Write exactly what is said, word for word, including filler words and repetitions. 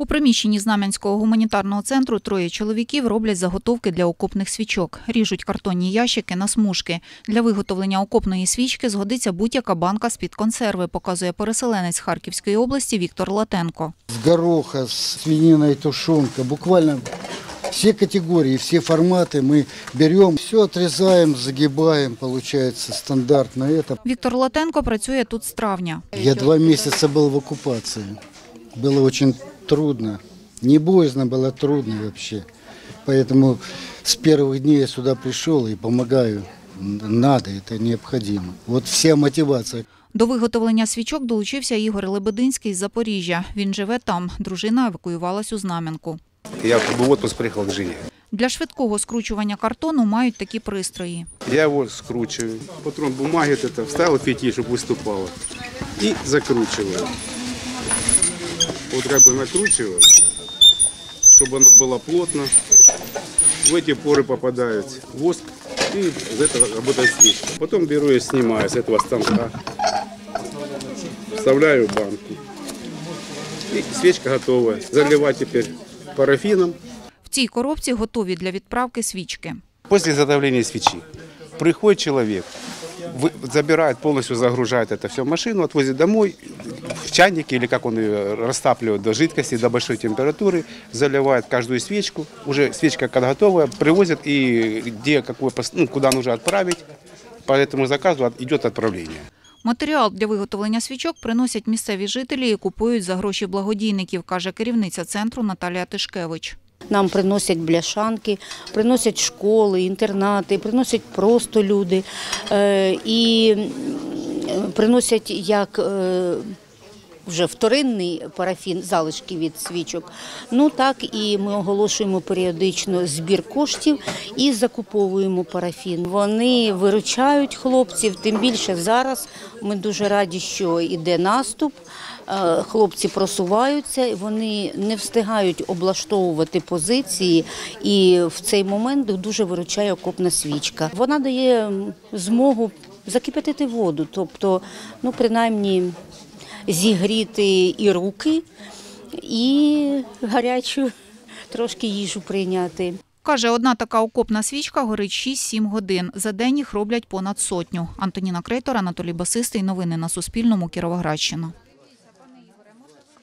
У приміщенні Знам'янського гуманітарного центру троє чоловіків роблять заготовки для окопних свічок. Ріжуть картонні ящики на смужки. Для виготовлення окопної свічки згодиться будь-яка банка з-під консерви, показує переселенець Харківської області Віктор Латенко. З гороха, з свининою тушонка, буквально все категории, все форматы мы берем, все отрезаем, загибаем, получается стандартно это. Віктор Латенко працює тут з травня. Я два месяца был в оккупации. Было очень трудно. Не боязно, было трудно вообще. Поэтому с первых дней я сюда пришел и помогаю. Надо, это необходимо. Вот вся мотивация. До виготовлення свічок долучився Ігор Лебединський з Запоріжжя. Він живе там. Дружина евакуювалась у Знам'янку. Я в отпуск приїхав к жені. Для швидкого скручування картону мають такі пристрої. Я його скручую. Патрон бумаги вставив фітіль, щоб виступало. І закручую. От як би накручую, щоб воно було плотно. В ці пори попадає воск і з цього працює свічка. Потім беру і знімаю з цього станка. Вставляю в банку. І свічка готова. Заливати тепер парафіном. В цій коробці готові для відправки свічки. Після заготовлення свічі приходить чоловік, забирает, полностью загружает это все в машину, отвозит домой, в чайнике, или как он ее растапливает до жидкости, до большой температуры, заливает каждую свечку, уже свечка как готовая, привозит и где, какой, ну, куда нужно отправить, по этому заказу идет отправление. Матеріал для виготовлення свічок приносять місцеві жителі і купують за гроші благодійників, каже керівниця центру Наталія Тишкевич. Нам приносять бляшанки, приносять школи, інтернати, приносять просто люди. І приносять як вже вторинний парафін, залишки від свічок, ну так і ми оголошуємо періодично збір коштів і закуповуємо парафін. Вони виручають хлопців, тим більше зараз ми дуже раді, що йде наступ. Хлопці просуваються, вони не встигають облаштовувати позиції, і в цей момент дуже виручає окопна свічка. Вона дає змогу закипятити воду, тобто, ну, принаймні, зігріти і руки, і гарячу трошки їжу прийняти. Каже, одна така окопна свічка горить шість-сім годин. За день їх роблять понад сотню. Антоніна Крейтор, Анатолій Басистий. Новини на Суспільному. Кіровоградщина.